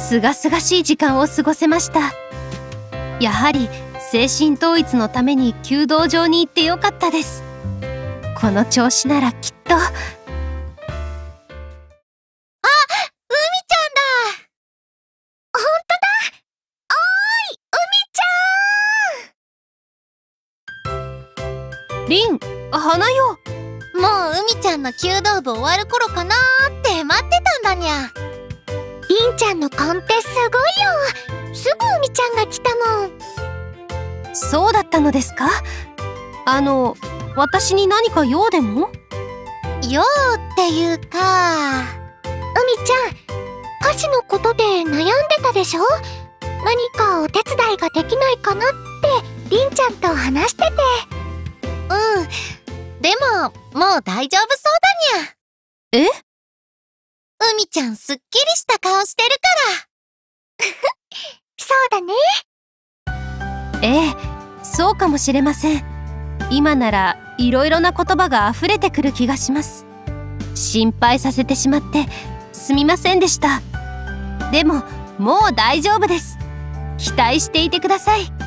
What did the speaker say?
すがすがしい時間を過ごせました。やはり精神統一のために弓道場に行ってよかったです。この調子ならきっと。あ、 海ちゃんだ。ほんとだ。おーい、海ちゃん。 リン、花よ。 もう海ちゃんの弓道部終わる頃かなーって待ってたんだにゃ。りんちゃんのコンテすごいよ。すぐ海ちゃんが来たもん。 そうだったのですか。私に何か用でも？ 用っていうか、海ちゃん、歌詞のことで悩んでたでしょ？何かお手伝いができないかなってりんちゃんと話してて。うん、でももう大丈夫そうだにゃ。 え？ 海ちゃんすっきりした顔してるからそうだね。 ええ、そうかもしれません。今ならいろいろな言葉が溢れてくる気がします。心配させてしまってすみませんでした。でももう大丈夫です。期待していてください。